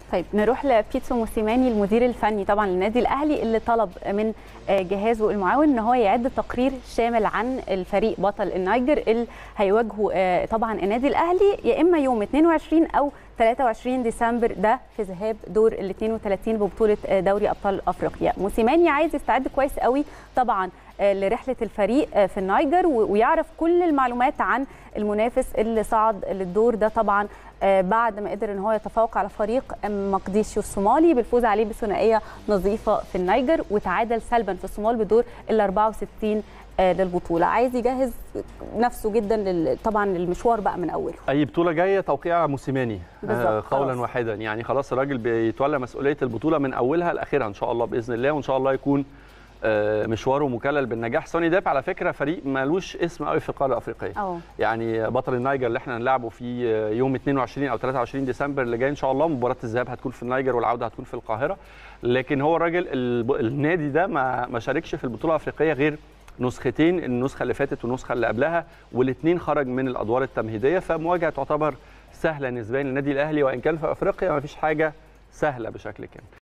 طيب نروح لبيتسو موسيماني المدير الفني طبعا للنادي الاهلي، اللي طلب من جهازه المعاون ان هو يعد تقرير شامل عن الفريق بطل النيجر اللي هيواجهوا طبعا النادي الاهلي يا اما يوم 22 او 23 ديسمبر، ده في ذهاب دور ال 32 ببطوله دوري ابطال افريقيا. موسيماني عايز يستعد كويس قوي طبعا لرحله الفريق في النيجر ويعرف كل المعلومات عن المنافس اللي صعد للدور ده طبعا بعد ما قدر ان هو يتفوق على فريق مقديشيو الصومالي بالفوز عليه بثنائيه نظيفه في النيجر، وتعادل سلبا في الصومال بدور ال 64 للبطوله. عايز يجهز نفسه جدا طبعا للمشوار بقى من اوله. اي بطوله جايه توقيع موسيماني قولا واحدا، يعني خلاص الراجل بيتولى مسؤوليه البطوله من اولها لاخرها ان شاء الله باذن الله، وان شاء الله يكون مشواره مكلل بالنجاح. سوني داب على فكره فريق مالوش اسم قوي في القاره الافريقيه. يعني بطل النيجر اللي احنا هنلعبه في يوم 22 او 23 ديسمبر اللي جاي ان شاء الله، مباراه الذهاب هتكون في النيجر والعوده هتكون في القاهره، لكن هو الراجل النادي ده ما شاركش في البطوله الافريقيه غير نسختين، النسخه اللي فاتت والنسخه اللي قبلها، والاثنين خرج من الادوار التمهيديه، فمواجهه تعتبر سهله نسبيا للنادي الاهلي، وان كان في افريقيا ما فيش حاجه سهله بشكل كامل.